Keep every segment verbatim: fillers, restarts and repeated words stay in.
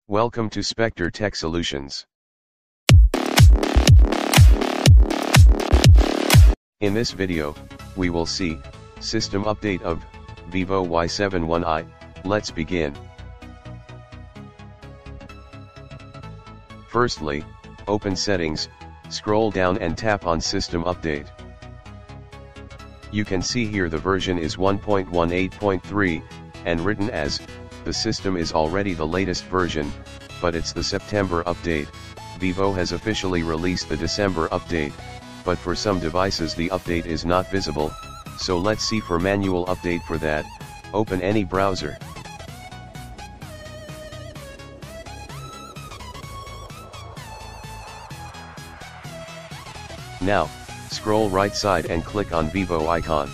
Welcome to Spectre Tech Solutions. In this video, we will see system update of Vivo Y seventy-one i. Let's begin. Firstly, open Settings, scroll down and tap on System Update. You can see here the version is one point eighteen point three, and written as, the system is already the latest version, but it's the September update. Vivo has officially released the December update, but for some devices the update is not visible, so let's see for manual update. For that, open any browser. Now, scroll right side and click on Vivo icon.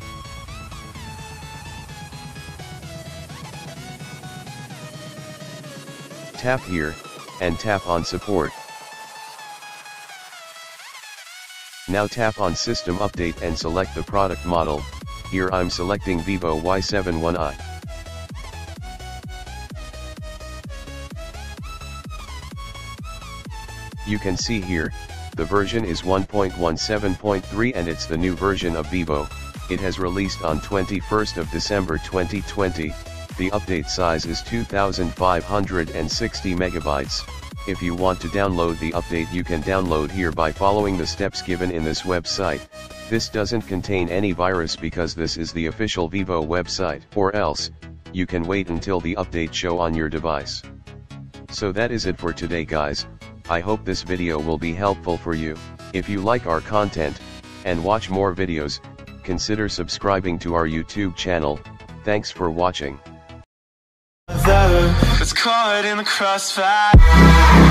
Tap here, and tap on Support. Now tap on System Update and select the product model. Here I'm selecting Vivo Y seventy-one i. You can see here, the version is one point seventeen point three and it's the new version of Vivo. It has released on twenty-first of December twenty twenty. The update size is two thousand five hundred sixty megabytes. If you want to download the update, you can download here by following the steps given in this website. This doesn't contain any virus because this is the official Vivo website. Or else, you can wait until the update show on your device. So that is it for today, guys. I hope this video will be helpful for you. If you like our content, and watch more videos, consider subscribing to our YouTube channel. Thanks for watching. It's caught in the crossfire.